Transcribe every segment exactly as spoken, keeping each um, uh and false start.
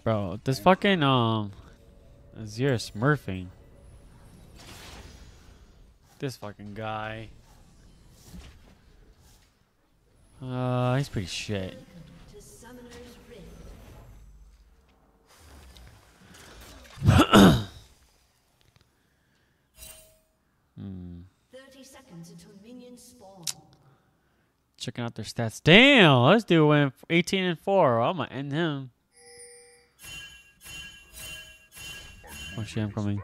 Bro, this fucking um Azir smurfing. This fucking guy. Uh, he's pretty shit. hmm. thirty seconds until minions spawn. Checking out their stats. Damn, this dude went eighteen and four. I'm gonna end him. Oh shit, I'm coming.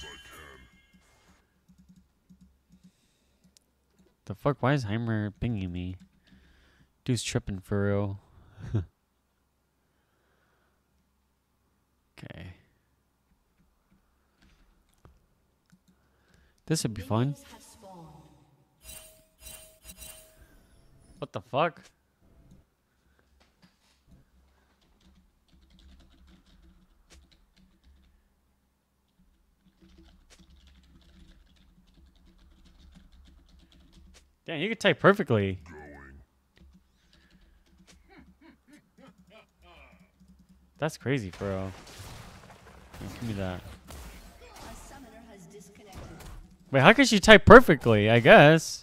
The fuck? Why is Heimer pinging me? Dude's tripping for real. Okay. This would be fun. What the fuck? Damn, you can type perfectly. That's crazy, bro. Yeah, give me that. Wait, how could she type perfectly? I guess.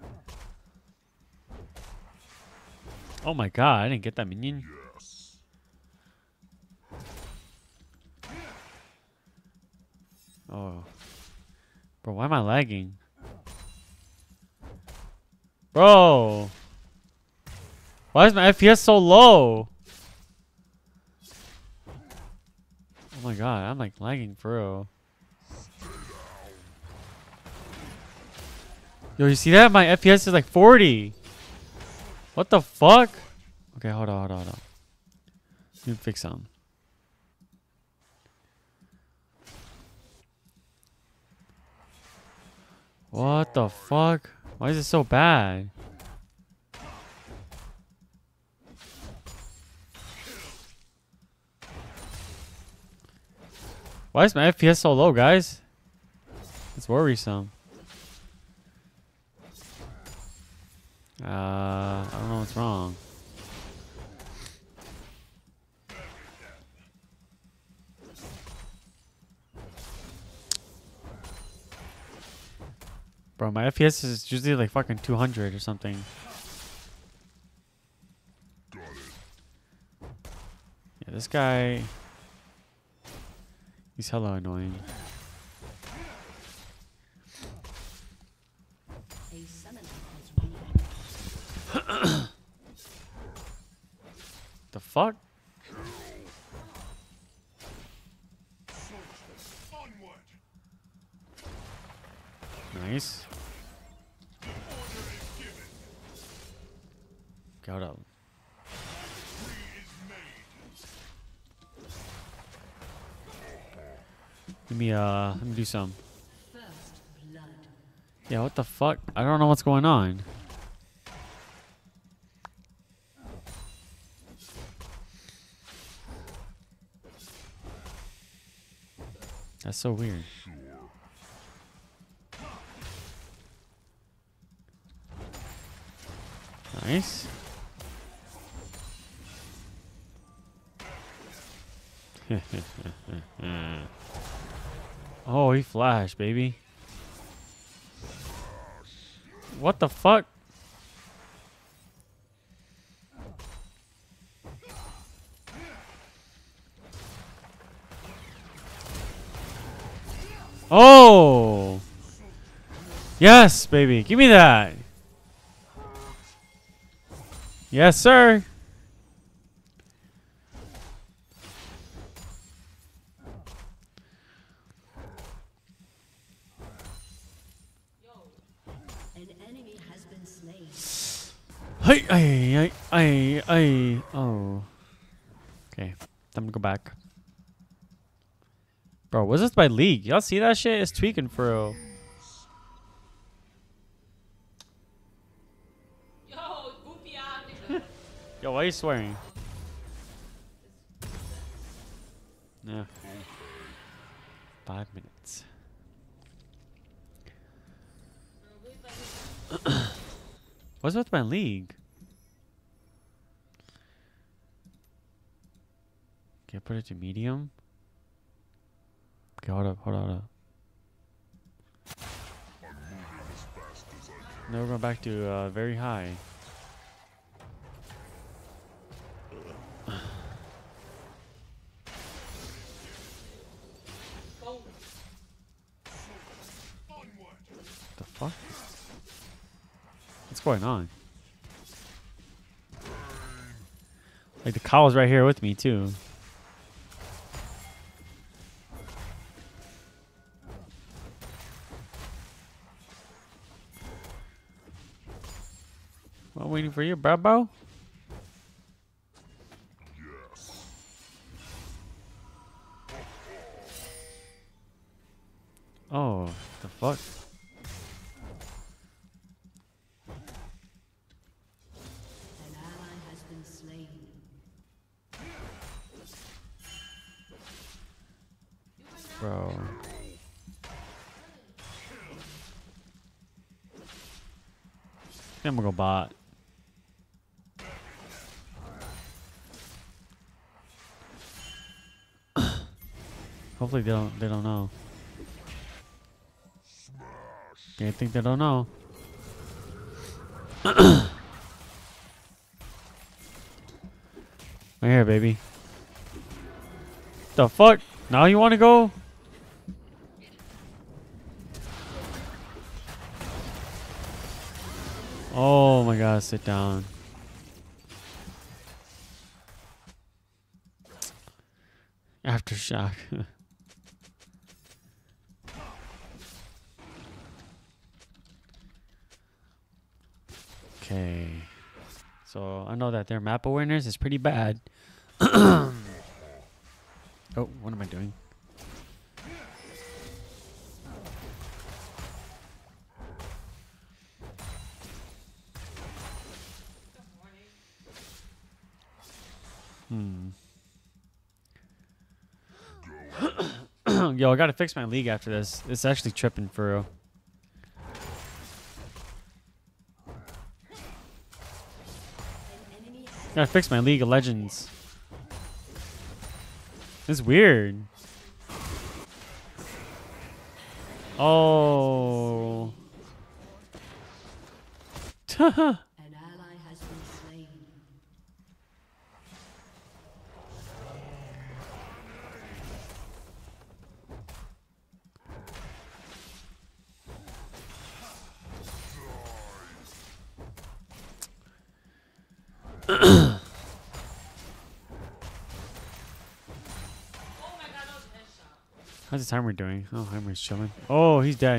Oh my god, I didn't get that minion. Yes. Oh. Bro, why am I lagging? Bro. Why is my F P S so low? Oh my god, I'm like lagging for real. Yo, you see that? My F P S is like forty. What the fuck? Okay, hold on, hold on, hold on. Let me fix some. What the fuck? Why is it so bad? Why is my F P S so low, guys? It's worrisome. Uh, I don't know what's wrong. Bro, my F P S is usually like fucking two hundred or something. Got it. Yeah, this guy... He's hella annoying. The fuck? Nice. Got up. Give me uh let me do some. Yeah, what the fuck? I don't know what's going on. That's so weird. Nice. Oh, he flashed, baby. What the fuck? Oh! Yes, baby. Give me that. Yes, sir. An enemy has been slain. Hey, I, I, I, I, oh. Okay, time to go back. Bro, what's this by league? Y'all see that shit? It's tweaking for real. Yo, why are you swearing? Yeah. Five minutes. What's with my league? Okay, put it to medium. Okay, hold up, hold up, hold up. Now we're going back to uh, very high. The fuck? What's going on? Like the cow's right here with me too. I'm waiting for you, bro, bro. Oh, the fuck? An ally has been slain. Bro. I'm gonna go bot. Hopefully they don't they don't know. I think they don't know. Right here, baby. The fuck? Now you wanna go? Oh my god, sit down. Aftershock. Okay. So I know that their map awareness is pretty bad. Oh, what am I doing? Hmm. Yo, I gotta fix my league after this. It's actually tripping for real. Gotta fix my League of Legends. It's weird. Oh. An ally has been slain. How's the timer doing? Oh, Heimer's chilling. Oh, he's dead.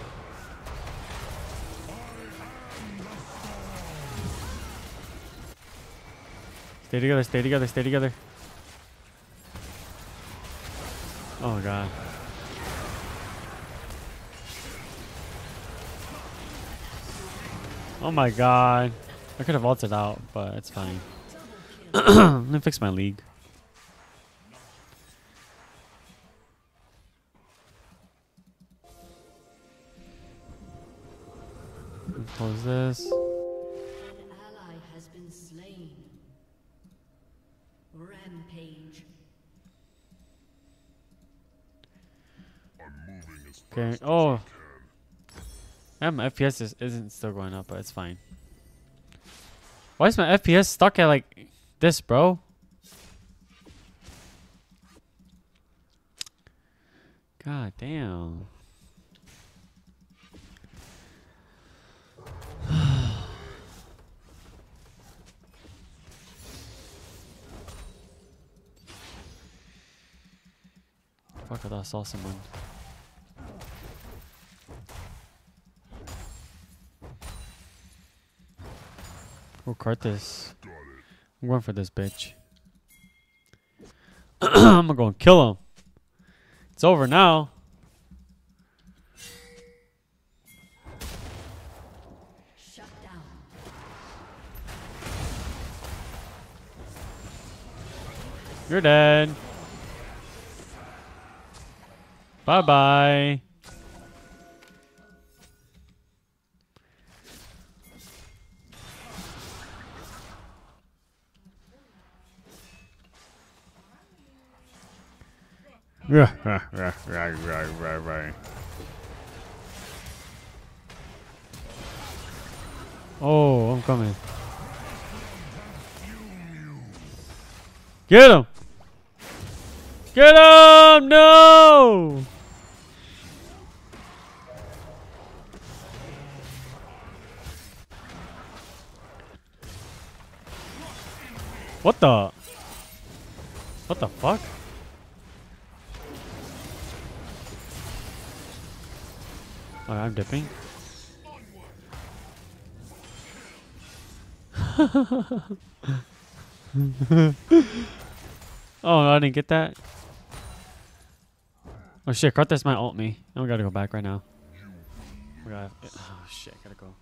Stay together, stay together, stay together. Oh, God. Oh, my God. I could have vaulted out, but it's fine. Let me fix my league. Close this. An ally has been slain. Rampage. Okay. Oh. Yeah, my F P S is, isn't still going up, but it's fine. Why is my F P S stuck at like this, bro? God damn. Fuck, I thought I saw someone. We'll cart this. I'm going for this bitch. I'm gonna go and kill him. It's over now. Shut down. You're dead. Bye bye. Yeah, right, right, right, right, right. Oh, I'm coming. Get him! Get him! No! What the? What the fuck? Oh, I'm dipping. Oh, I didn't get that. Oh shit, Karthus might ult me. I gotta go back right now. Oh, God. Oh shit, gotta go.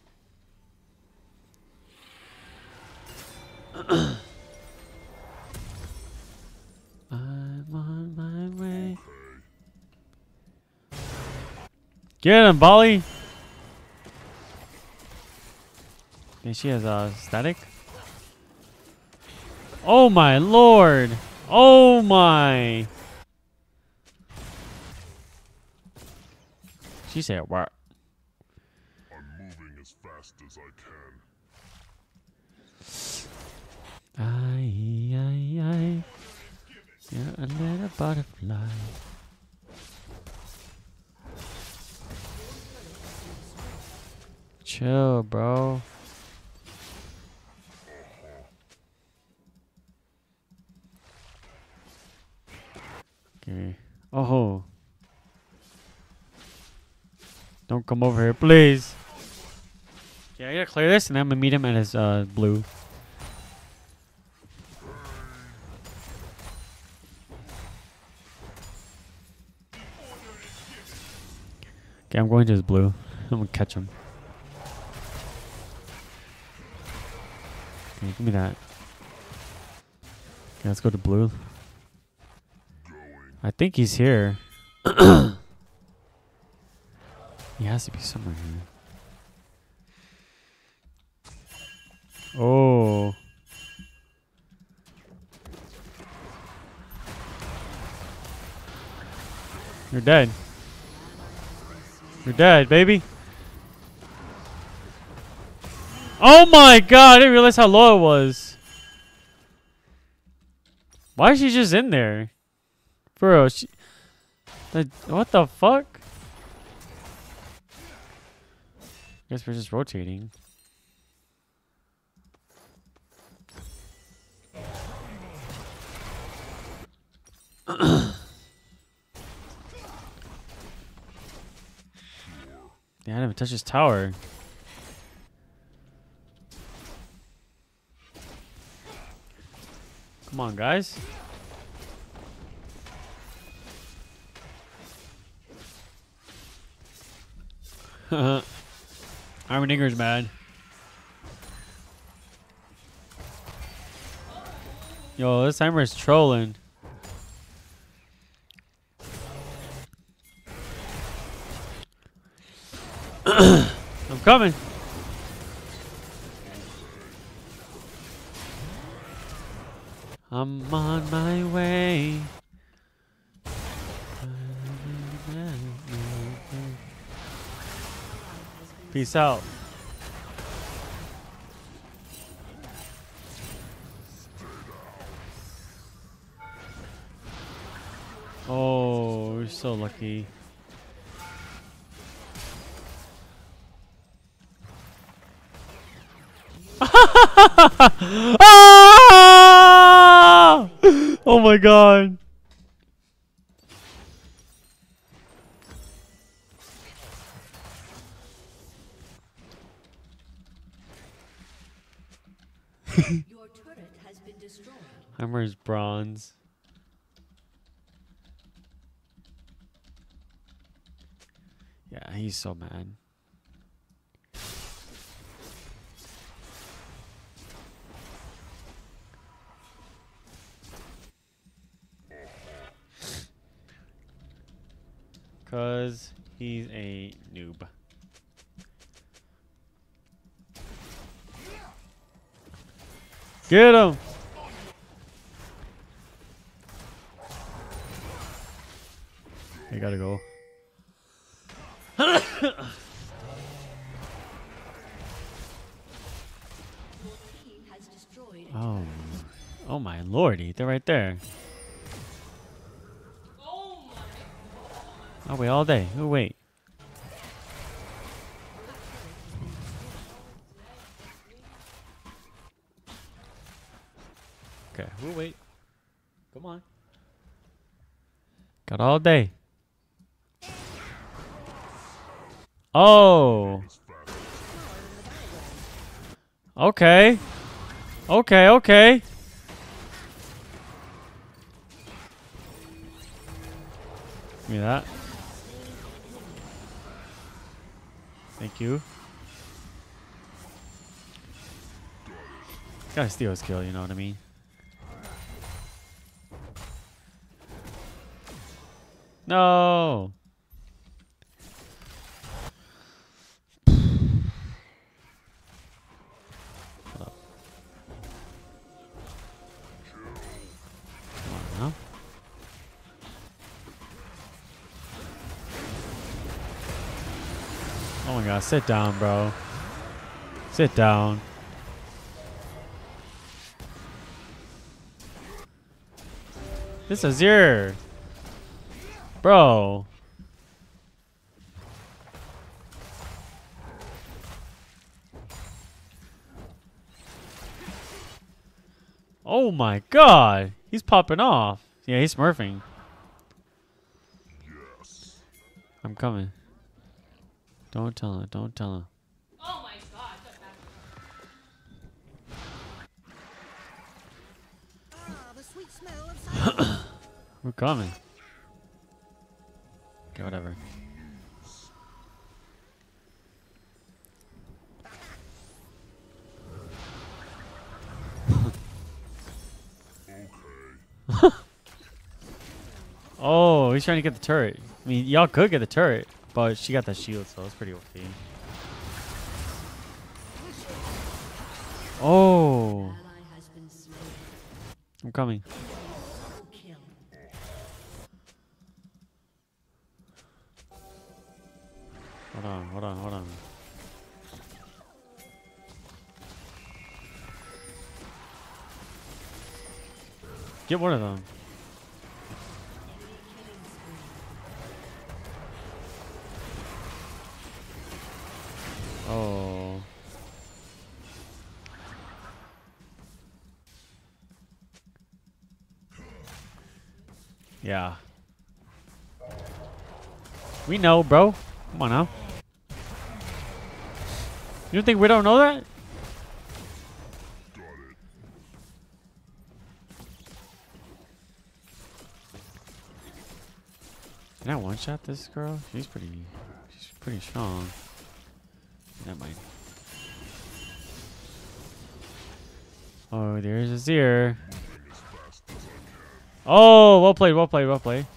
I'm on my way. Get him, Bolly! Okay, she has a uh, static. Oh my lord! Oh my! She said what? I'm moving as fast as I can. Aye, aye, aye. You're a little butterfly. Chill, bro. Okay. Oh. Don't come over here, please. Yeah, I gotta clear this and I'm gonna meet him at his uh, blue. Okay, I'm going to his blue. I'm gonna catch him. Okay, give me that. Okay, let's go to blue. I think he's here. He has to be somewhere here. Oh. You're dead. You're dead, baby. Oh my god, I didn't realize how low it was. Why is she just in there? Bro, she... The, what the fuck? Guess we're just rotating. Yeah, I didn't even touch his tower. Come on, guys. Armor Digger's mad. Yo, this timer is trolling. I'm coming. I'm on my way. Peace out. Oh, we're so lucky. Ah! Oh my god. Your turret has been destroyed. Hammer's bronze. Yeah, he's so mad. Cause he's a noob. Get him! You gotta go. Your team has destroyed a Oh. Oh my lordy. They're right there. I'll wait all day. Who wait? Okay, we'll wait. Come on. Got all day. Oh. Okay. Okay, okay. Give me that. Thank you. Gotta steal his kill, you know what I mean? No. Hold up. Come on now. Oh my god, sit down, bro. Sit down. This is your bro. Oh my god. He's popping off. Yeah, he's smurfing. Yes. I'm coming. Don't tell him. Don't tell him. Oh my god, that's bad. Ah, the sweet smell of cider. We're coming. Okay, whatever. Oh, he's trying to get the turret. I mean, y'all could get the turret, but she got that shield, so it's pretty O P. Oh, ally has been slain. I'm coming. Double kill. Hold on, hold on, hold on. Get one of them. Oh. Yeah. We know, bro. Come on now. You think we don't know that? Got it. Can I one shot this girl? She's pretty she's pretty strong. Never mind. Oh, there's a Zir. Moving as fast as I can. Oh, well played, well played, well played.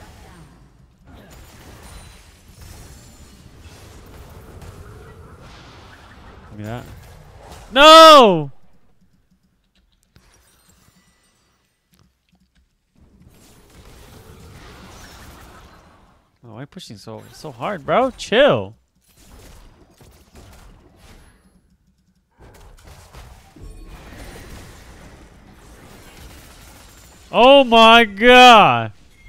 Give me that. No! Oh, why are you pushing so so hard, bro? Chill. Oh my god!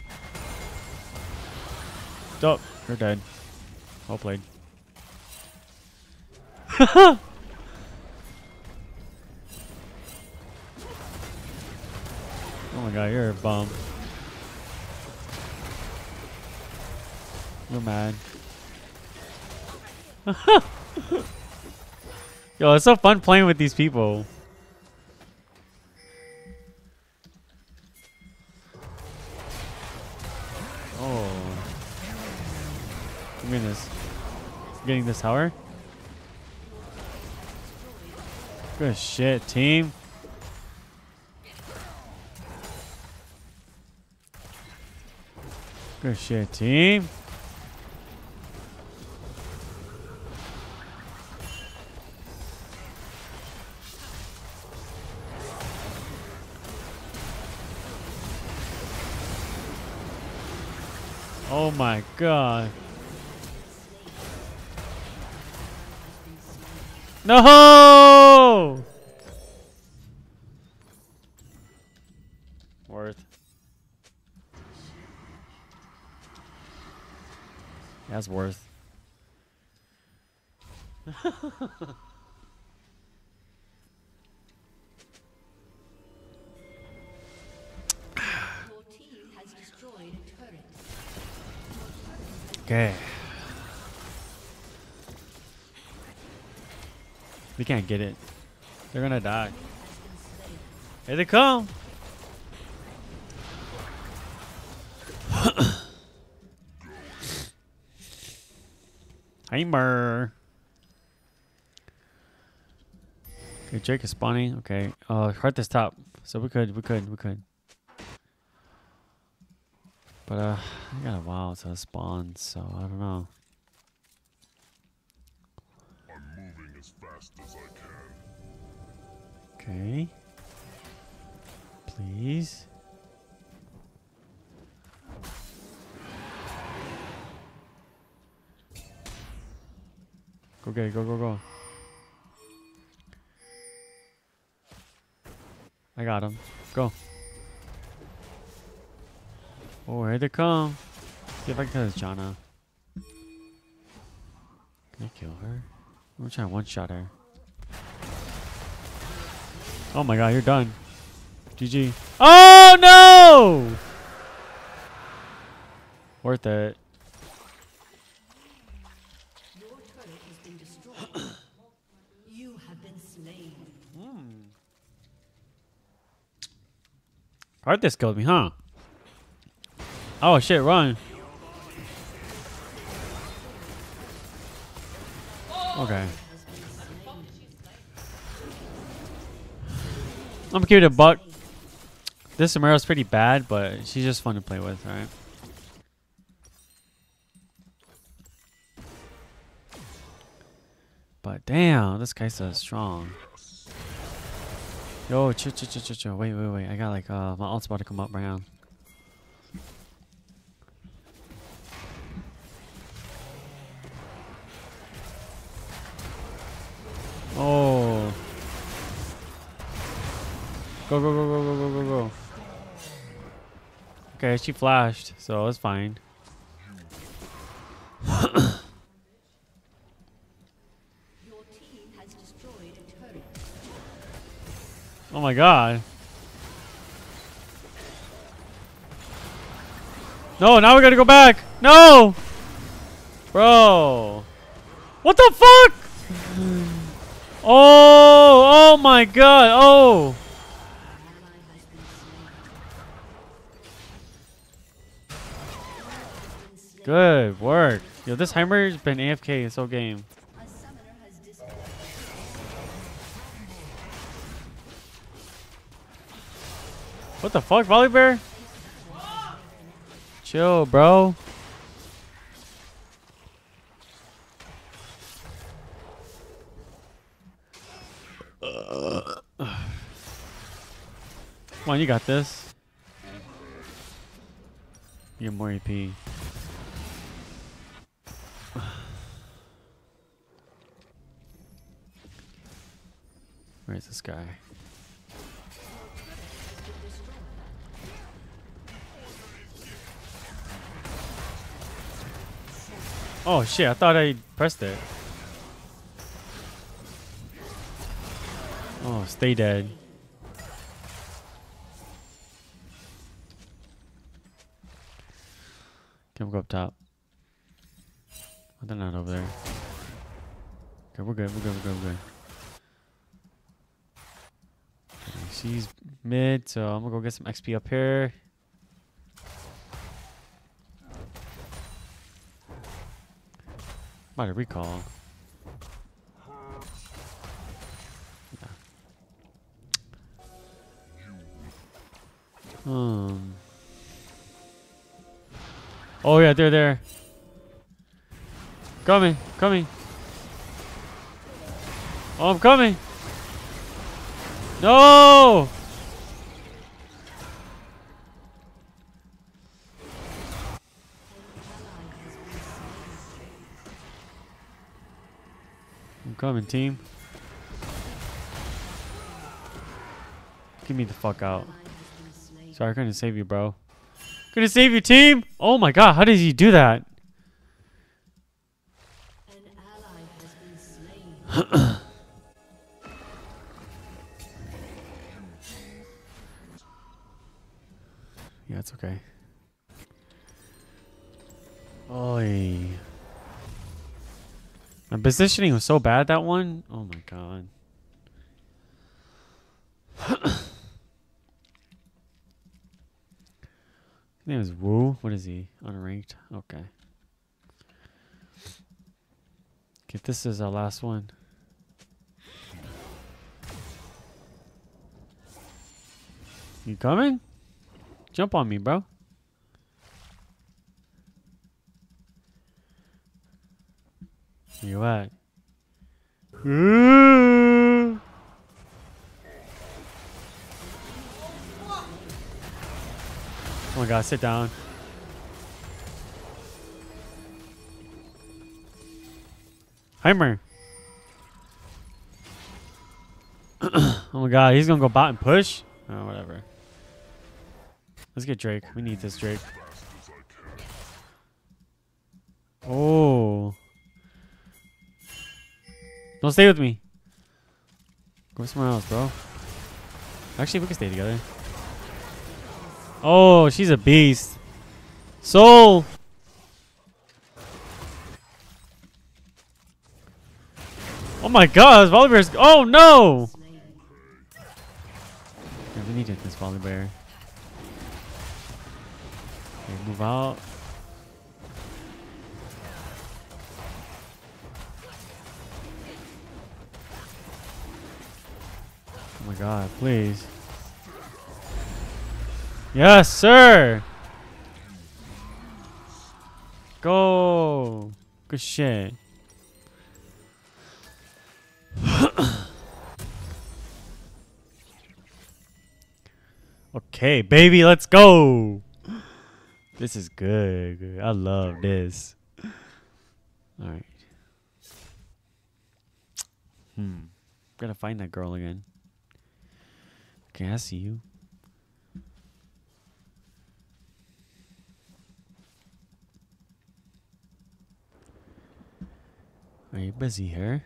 Oh, you're dead. Well played. Oh my god, you're a bum. You're mad. Yo, it's so fun playing with these people. Oh. Give me this. Getting this tower. Good shit, team. Good shit, team. Oh my god. No! Worth. That's worth. Your team has destroyed a turret. Okay. We can't get it. They're gonna die. Here they come. Heimer. Okay, Jake is spawning. Okay. Uh, hurt this top. So we could, we could, we could. But uh, I got a while to spawn, so I don't know. I'm moving as fast as I can. Okay. Please. Go get it. Go, go, go. I got him. Go. Oh, here they come. See if I can kill this Janna. Can I kill her? I'm trying to one-shot her. Oh my god, you're done. G G. Oh no! Worth it. Your turret has been destroyed. You have been slain. Arthas killed me, huh? Oh shit, run. Okay. I'm gonna keep it a buck. This Samaro's pretty bad, but she's just fun to play with, right? But damn, this guy's so strong. Yo, chill, chill, chill, chill, chill. Wait, wait, wait. I got like, uh, my ult's about to come up right now. Oh. Go, go, go, go, go, go, go, go. Okay, she flashed, so it's fine. Your team has destroyed a turret. Oh my god. No, now we gotta go back. No! Bro. What the fuck? Oh, oh my god. Oh. Good work. Yo, this Heimer's been A F K this whole game. A summoner has disconnected. What the fuck, Volibear? Chill, bro. Come on, you got this. You have more A P. Where's this guy? Oh shit, I thought I pressed it. Oh, stay dead. Can we go up top? Oh, they're not over there. Okay, we're good, we're good, we're good, we're good. Okay, she's mid, so I'm gonna go get some X P up here. About to recall. Yeah. Um. Oh yeah, they're there. Coming, coming. Oh, I'm coming. No. coming, team. Get me the fuck out. Sorry, I couldn't save you, bro. Couldn't save you, team. Oh my god, how did he do that? An ally has been slain. Yeah, it's okay. Oy. My positioning was so bad that one. Oh my god. His name is Wu. What is he? Unranked. Okay. If this is our last one. You coming? Jump on me, bro. Where you at? Ooh. Oh my god, sit down. Heimer. Oh my god, he's gonna go bot and push? Oh, whatever. Let's get Drake. We need this Drake. Oh. Don't stay with me. Go somewhere else, bro. Actually, we can stay together. Oh, she's a beast. Soul. Oh my god, Volibear's. Oh no! Yeah, we need to hit this Volibear. Okay, move out. Oh my god, please. Yes, sir! Go! Good shit. Okay, baby, let's go! This is good. I love this. Alright. Hmm. Gotta find that girl again. Okay, I see you. Are you busy here?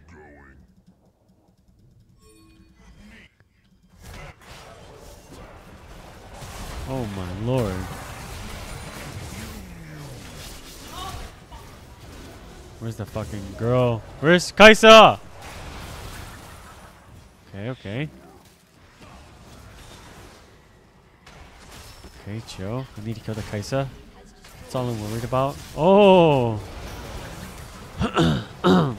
Oh my lord. Where's the fucking girl? Where's Kaisa? Okay, okay. Okay, chill. I need to kill the Kaisa. That's all I'm worried about. Oh! Okay.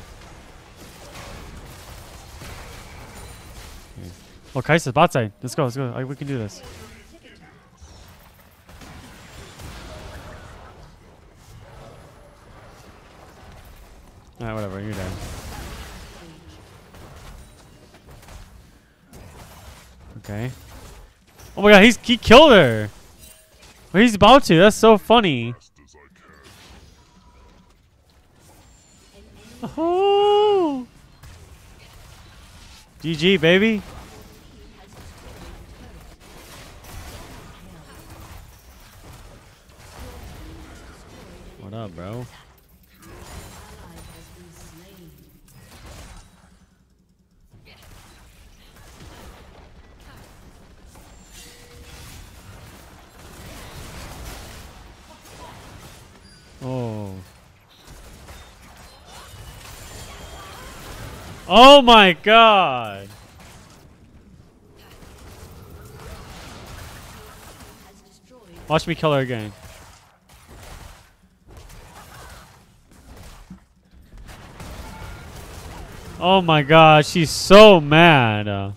Oh, Kaisa's bot side. Let's go, let's go. I, we can do this. Alright, whatever. You're dead. Okay. Oh my god, he's he killed her. Well, he's about to. That's so funny. Oh. G G, baby. What up, bro? Oh. Oh my god. Watch me kill her again. Oh my god, she's so mad. Uh,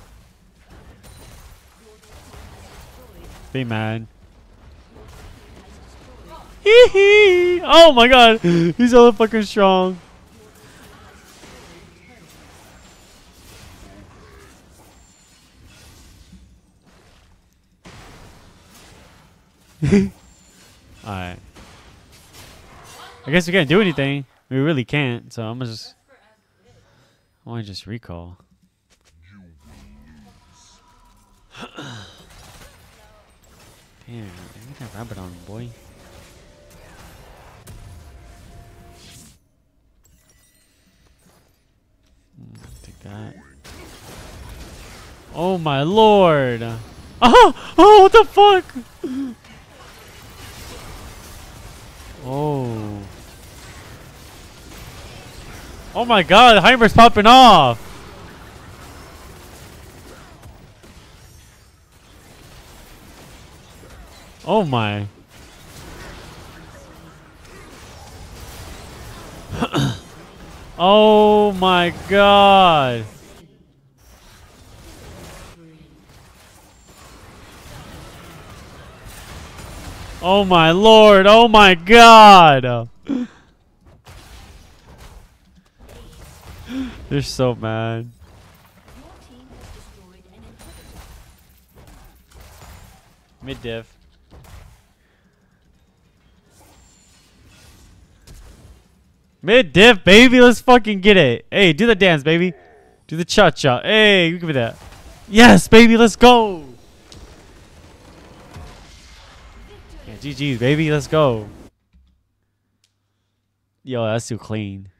be mad. Hee hee! Oh my god, he's so fucking strong. Alright. I guess we can't do anything. We really can't, so I'm gonna just Why just recall? You will lose. Damn, get that rabbit on, boy. Hmm, take that. Oh my lord! Oh! Oh, what the fuck? Oh. Oh my god, Heimer's popping off! Oh my. Oh my god. Oh my lord. Oh my god. They're so mad. Your team has destroyed an inhibitor. Mid div. Mid div, baby. Let's fucking get it. Hey, do the dance, baby. Do the cha cha. Hey, give me that. Yes, baby. Let's go. Yeah, G G's, baby. Let's go. Yo, that's too clean.